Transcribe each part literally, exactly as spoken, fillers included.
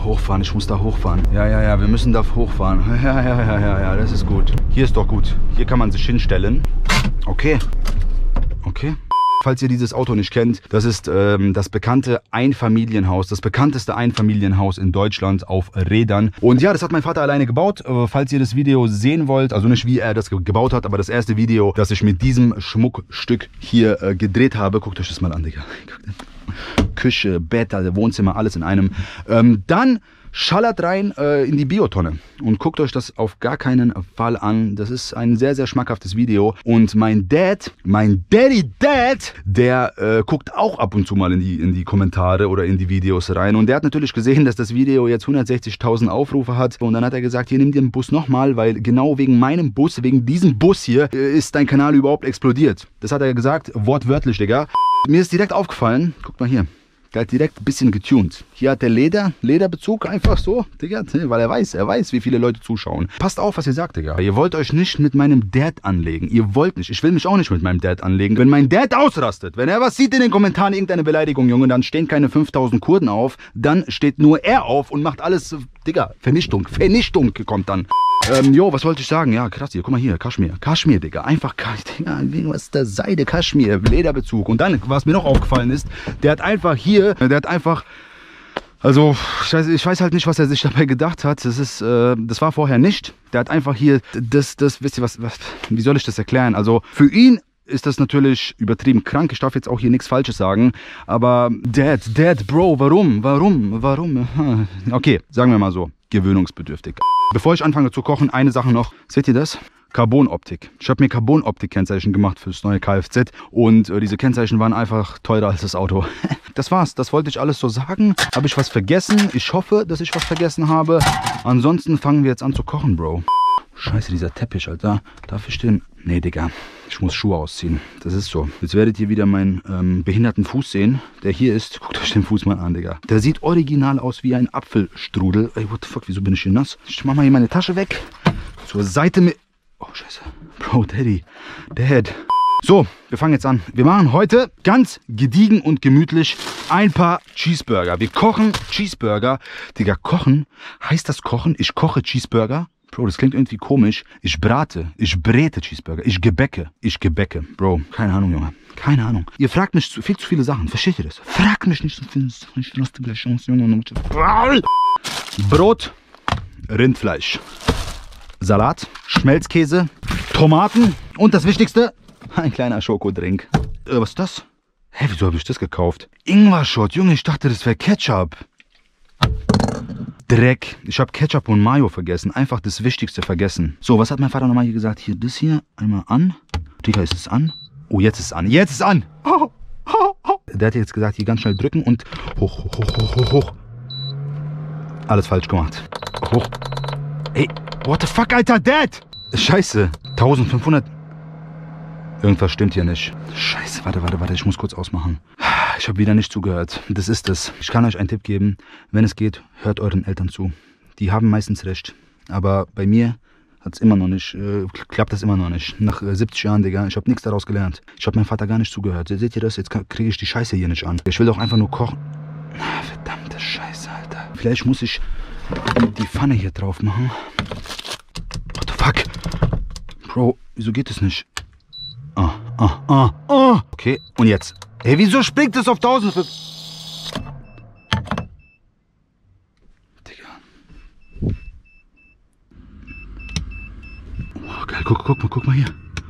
hochfahren, ich muss da hochfahren. Ja, ja, ja, wir müssen da hochfahren. Ja, ja, ja, ja, ja, das ist gut. Hier ist doch gut. Hier kann man sich hinstellen. Okay. Okay. Falls ihr dieses Auto nicht kennt, das ist ähm, das bekannte Einfamilienhaus, das bekannteste Einfamilienhaus in Deutschland auf Rädern. Und ja, das hat mein Vater alleine gebaut. Äh, falls ihr das Video sehen wollt, also nicht wie er das ge gebaut hat, aber das erste Video, das ich mit diesem Schmuckstück hier äh, gedreht habe, guckt euch das mal an, Digga. Küche, Bett, also Wohnzimmer, alles in einem. Ähm, dann schallert rein äh, in die Biotonne und guckt euch das auf gar keinen Fall an. Das ist ein sehr, sehr schmackhaftes Video. Und mein Dad, mein Daddy Dad, der äh, guckt auch ab und zu mal in die, in die Kommentare oder in die Videos rein. Und der hat natürlich gesehen, dass das Video jetzt hundertsechzigtausend Aufrufe hat. Und dann hat er gesagt, hier, nimm dir den Bus nochmal, weil genau wegen meinem Bus, wegen diesem Bus hier, äh, ist dein Kanal überhaupt explodiert. Das hat er gesagt, wortwörtlich, Digga. Mir ist direkt aufgefallen, guckt mal hier. Der hat direkt ein bisschen getuned. Hier hat der Leder, Lederbezug einfach so, Digga, weil er weiß, er weiß, wie viele Leute zuschauen. Passt auf, was ihr sagt, Digga. Ihr wollt euch nicht mit meinem Dad anlegen. Ihr wollt nicht. Ich will mich auch nicht mit meinem Dad anlegen. Wenn mein Dad ausrastet, wenn er was sieht in den Kommentaren, irgendeine Beleidigung, Junge, dann stehen keine fünftausend Kurden auf. Dann steht nur er auf und macht alles, Digga, Vernichtung. Vernichtung kommt dann. Ähm, jo, was wollte ich sagen? Ja, krass hier, guck mal hier, Kaschmir. Kaschmir, Digga, einfach Kaschmir, Digga, was ist da? Seide, Kaschmir, Lederbezug. Und dann, was mir noch aufgefallen ist, der hat einfach hier, der hat einfach, also, ich weiß, ich weiß halt nicht, was er sich dabei gedacht hat. Das ist, äh, das war vorher nicht. Der hat einfach hier, das, das, wisst ihr was, was, wie soll ich das erklären? Also, für ihn ist das natürlich übertrieben krank. Ich darf jetzt auch hier nichts Falsches sagen. Aber, Dad, Dad, Bro, warum, warum, warum? Okay, sagen wir mal so, gewöhnungsbedürftig. Bevor ich anfange zu kochen, eine Sache noch. Seht ihr das? Carbon-Optik. Ich habe mir Carbon-Optik-Kennzeichen gemacht fürs neue Kfz und äh, diese Kennzeichen waren einfach teurer als das Auto. Das war's. Das wollte ich alles so sagen. Habe ich was vergessen? Ich hoffe, dass ich was vergessen habe. Ansonsten fangen wir jetzt an zu kochen, Bro. Scheiße, dieser Teppich, Alter. Darf ich den? Nee, Digga. Ich muss Schuhe ausziehen. Das ist so. Jetzt werdet ihr wieder meinen ähm, behinderten Fuß sehen, der hier ist. Guckt euch den Fuß mal an, Digga. Der sieht original aus wie ein Apfelstrudel. Ey, what the fuck, wieso bin ich hier nass? Ich mach mal hier meine Tasche weg. Zur Seite mit... Oh, scheiße. Bro, Daddy. Dad. So, wir fangen jetzt an. Wir machen heute ganz gediegen und gemütlich ein paar Cheeseburger. Wir kochen Cheeseburger. Digga, kochen? Heißt das kochen? Ich koche Cheeseburger? Bro, das klingt irgendwie komisch. Ich brate, ich bräte Cheeseburger, ich gebäcke, ich gebäcke. Bro, keine Ahnung, Junge. Keine Ahnung. Ihr fragt mich zu, viel zu viele Sachen. Versteht ihr das? Fragt mich nicht so viele Sachen. Ich lasse gleich Chance, Junge. Brot, Rindfleisch, Salat, Schmelzkäse, Tomaten und das Wichtigste, ein kleiner Schokodrink. Äh, was ist das? Hä, wieso habe ich das gekauft? Ingwer-Shot, Junge, ich dachte, das wäre Ketchup. Dreck. Ich habe Ketchup und Mayo vergessen. Einfach das Wichtigste vergessen. So, was hat mein Vater nochmal hier gesagt? Hier, das hier einmal an. Digga, ist es an? Oh, jetzt ist es an. Jetzt ist es an. Oh, oh, oh. Der hat jetzt gesagt, hier ganz schnell drücken und hoch, hoch, hoch, hoch, hoch, hoch. Alles falsch gemacht. Hoch. Ey, what the fuck, Alter, Dad? Scheiße. eintausendfünfhundert. Irgendwas stimmt hier nicht. Scheiße, warte, warte, warte. Ich muss kurz ausmachen. Ich habe wieder nicht zugehört. Das ist es. Ich kann euch einen Tipp geben. Wenn es geht, hört euren Eltern zu. Die haben meistens recht. Aber bei mir hat es immer noch nicht, äh, klappt das immer noch nicht. Nach äh, siebzig Jahren, Digga, ich habe nichts daraus gelernt. Ich habe meinem Vater gar nicht zugehört. Seht ihr das? Jetzt kriege ich die Scheiße hier nicht an. Ich will doch einfach nur kochen. Verdammte Scheiße, Alter. Vielleicht muss ich die Pfanne hier drauf machen. What the fuck? Bro, wieso geht das nicht? Ah, ah, ah, ah. Okay, und jetzt? Hey, wieso springt es auf tausend? Digga. Oh, geil, guck, guck mal, guck mal hier.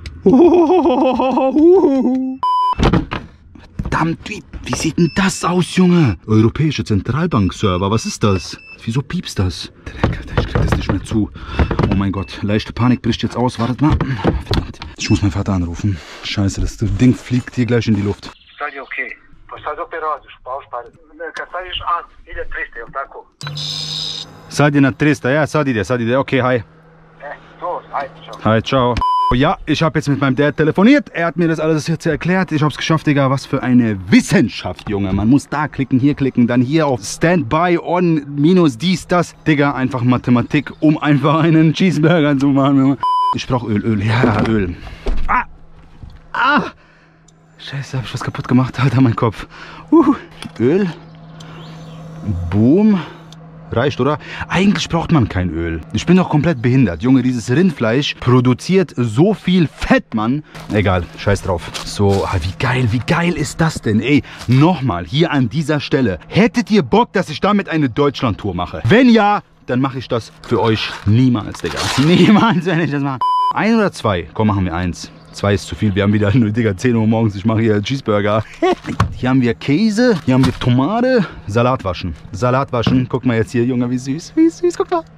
Verdammt, wie, wie sieht denn das aus, Junge? Europäische Zentralbank-Server, was ist das? Wieso piepst das? Dreck, Alter, ich krieg das nicht mehr zu. Oh mein Gott, leichte Panik bricht jetzt aus. Wartet mal. Verdammt. Ich muss meinen Vater anrufen. Scheiße, das Ding fliegt hier gleich in die Luft. Stadi ok. Stadi operado, pausa. Stadi an, ide triste, eu taco. Sadi na triste, ja, Sadi, Sadi, okay, hi. Eh, so, hi, ciao. Hi, ciao. Ja, ich habe jetzt mit meinem Dad telefoniert. Er hat mir das alles jetzt erklärt. Ich habe es geschafft, Digga. Was für eine Wissenschaft, Junge. Man muss da klicken, hier klicken, dann hier auf Standby, on, minus dies, das. Digga, einfach Mathematik, um einfach einen Cheeseburger zu machen, Junge. Ich brauche Öl, Öl. Ja, Öl. Ah! Ah! Scheiße, habe ich was kaputt gemacht? Alter, mein Kopf. Uh. Öl. Boom. Reicht, oder? Eigentlich braucht man kein Öl. Ich bin doch komplett behindert. Junge, dieses Rindfleisch produziert so viel Fett, Mann. Egal, scheiß drauf. So, wie geil, wie geil ist das denn? Ey, nochmal, hier an dieser Stelle. Hättet ihr Bock, dass ich damit eine Deutschland-Tour mache? Wenn ja, dann mache ich das für euch niemals, Digga. Niemals, wenn ich das mache. Ein oder zwei? Komm, machen wir eins. Zwei ist zu viel. Wir haben wieder, Digga, zehn Uhr morgens. Ich mache hier Cheeseburger. Hier haben wir Käse. Hier haben wir Tomate. Salat waschen. Salat waschen. Guck mal jetzt hier, Junge, wie süß. Wie süß, guck mal.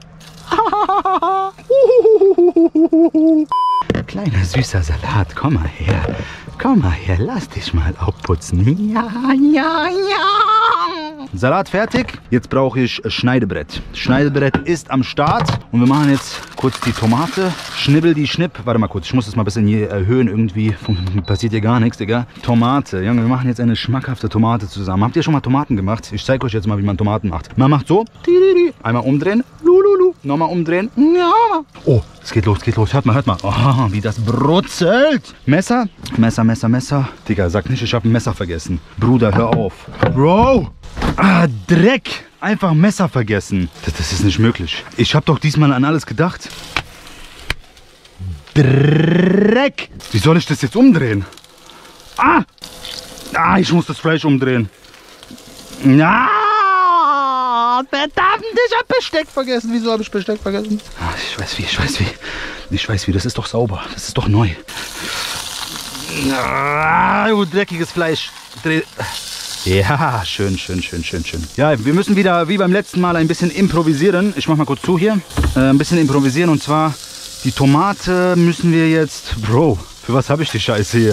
Kleiner süßer Salat. Komm mal her. Komm mal her. Lass dich mal aufputzen. Ja, ja, ja. Salat fertig. Jetzt brauche ich Schneidebrett. Schneidebrett ist am Start. Und wir machen jetzt kurz die Tomate. Schnibbel die Schnipp. Warte mal kurz. Ich muss das mal ein bisschen hier erhöhen. Irgendwie passiert hier gar nichts, Digga. Tomate. Junge, wir machen jetzt eine schmackhafte Tomate zusammen. Habt ihr schon mal Tomaten gemacht? Ich zeige euch jetzt mal, wie man Tomaten macht. Man macht so. Einmal umdrehen. Lululu. Nochmal umdrehen. Oh, es geht los, es geht los. Hört mal, hört mal. Oh, wie das brutzelt. Messer. Messer, Messer, Messer. Digga, sag nicht, ich habe ein Messer vergessen. Bruder, hör auf. Bro. Ah, Dreck. Einfach Messer vergessen. Das, das ist nicht möglich. Ich habe doch diesmal an alles gedacht. Dreck. Wie soll ich das jetzt umdrehen? Ah. Ah, ich muss das Fleisch umdrehen. Ah, verdammt, ich habe Besteck vergessen. Wieso habe ich Besteck vergessen? Ah, ich weiß wie, ich weiß wie. Ich weiß wie, das ist doch sauber. Das ist doch neu. Ah, du dreckiges Fleisch. Dreh. Ja, schön, schön, schön, schön, schön. Ja, wir müssen wieder, wie beim letzten Mal, ein bisschen improvisieren. Ich mach mal kurz zu hier. Äh, ein bisschen improvisieren und zwar die Tomate müssen wir jetzt... Bro, für was habe ich die Scheiße hier?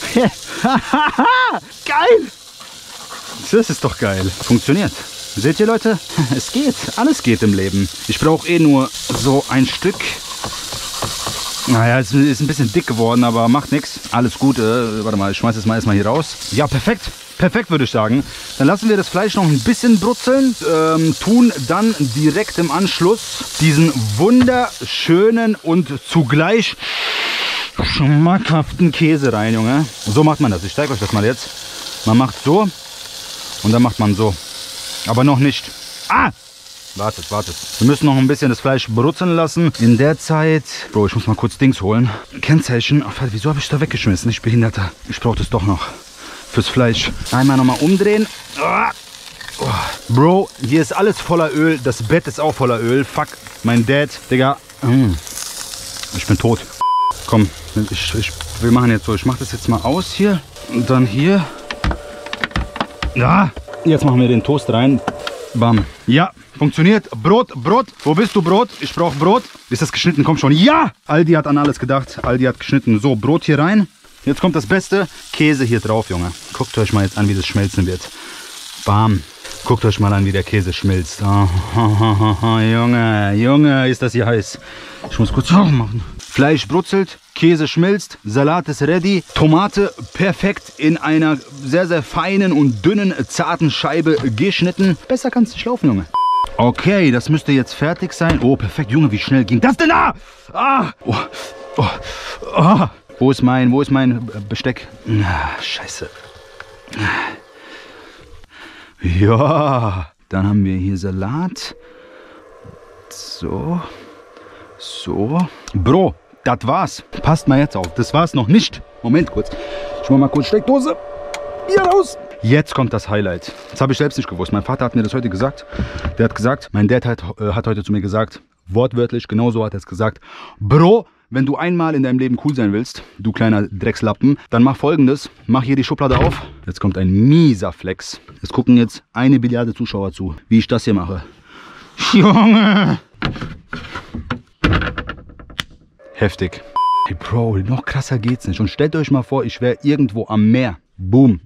Geil! Das ist doch geil. Funktioniert. Seht ihr, Leute? Es geht. Alles geht im Leben. Ich brauche eh nur so ein Stück. Naja, es ist ein bisschen dick geworden, aber macht nichts. Alles gut. Äh, warte mal, ich schmeiß das mal erstmal hier raus. Ja, perfekt. Perfekt, würde ich sagen. Dann lassen wir das Fleisch noch ein bisschen brutzeln. Ähm, tun dann direkt im Anschluss diesen wunderschönen und zugleich schmackhaften Käse rein, Junge. So macht man das. Ich zeige euch das mal jetzt. Man macht so und dann macht man so. Aber noch nicht. Ah! Wartet, wartet. Wir müssen noch ein bisschen das Fleisch brutzeln lassen. In der Zeit... Bro, ich muss mal kurz Dings holen. Kennzeichen. Ach, wieso habe ich da weggeschmissen? Ich Behinderter. Ich brauche das doch noch. Fürs Fleisch. Einmal nochmal umdrehen. Oh. Bro, hier ist alles voller Öl. Das Bett ist auch voller Öl. Fuck, mein Dad. Digga. Ich bin tot. Komm, ich, ich, wir machen jetzt so. Ich mache das jetzt mal aus hier. Und dann hier. Ja. Jetzt machen wir den Toast rein. Bam. Ja, funktioniert. Brot, Brot. Wo bist du, Brot? Ich brauche Brot. Ist das geschnitten? Komm schon. Ja! Aldi hat an alles gedacht. Aldi hat geschnitten. So, Brot hier rein. Jetzt kommt das Beste. Käse hier drauf, Junge. Guckt euch mal jetzt an, wie das schmelzen wird. Bam. Guckt euch mal an, wie der Käse schmilzt. Oh, oh, oh, oh, Junge, Junge, ist das hier heiß. Ich muss kurz machen. Fleisch brutzelt, Käse schmilzt, Salat ist ready, Tomate perfekt in einer sehr, sehr feinen und dünnen, zarten Scheibe geschnitten. Besser kann es nicht laufen, Junge. Okay, das müsste jetzt fertig sein. Oh, perfekt, Junge, wie schnell ging das denn da? Ah! Oh, oh, oh. Wo ist mein, wo ist mein Besteck? Ah, scheiße. Ja, dann haben wir hier Salat. So. So. Bro, das war's. Passt mal jetzt auf. Das war's noch nicht. Moment kurz. Ich mach mal kurz Steckdose. Hier raus. Jetzt kommt das Highlight. Das habe ich selbst nicht gewusst. Mein Vater hat mir das heute gesagt. Der hat gesagt, mein Dad hat, äh, hat heute zu mir gesagt, wortwörtlich, genauso hat er es gesagt. Bro, wenn du einmal in deinem Leben cool sein willst, du kleiner Dreckslappen, dann mach Folgendes. Mach hier die Schublade auf. Jetzt kommt ein mieser Flex. Es gucken jetzt eine Billiarde Zuschauer zu, wie ich das hier mache. Junge! Heftig. Hey Bro, noch krasser geht's nicht. Und stellt euch mal vor, ich wäre irgendwo am Meer. Boom.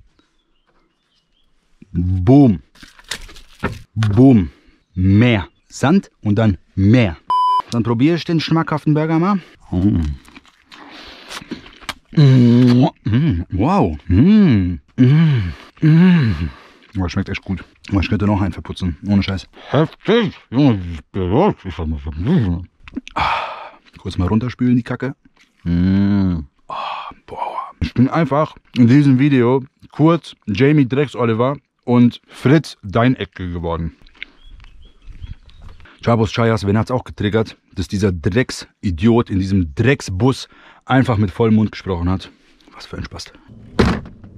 Boom. Boom. Meer. Sand und dann Meer. Dann probiere ich den schmackhaften Burger mal. Mm. Mm. Wow. Mm. Mm. Mm. Oh, schmeckt echt gut. Aber ich könnte noch einen verputzen. Ohne Scheiß. Heftig. Kurz mal runterspülen, die Kacke. Mm. Oh, boah. Ich bin einfach in diesem Video kurz Jamie Drecks Oliver und Fritz Deinecke geworden. Chabos Chayas, wen hat's auch getriggert, dass dieser Drecksidiot in diesem Drecksbus einfach mit vollem Mund gesprochen hat. Was für ein Spaß.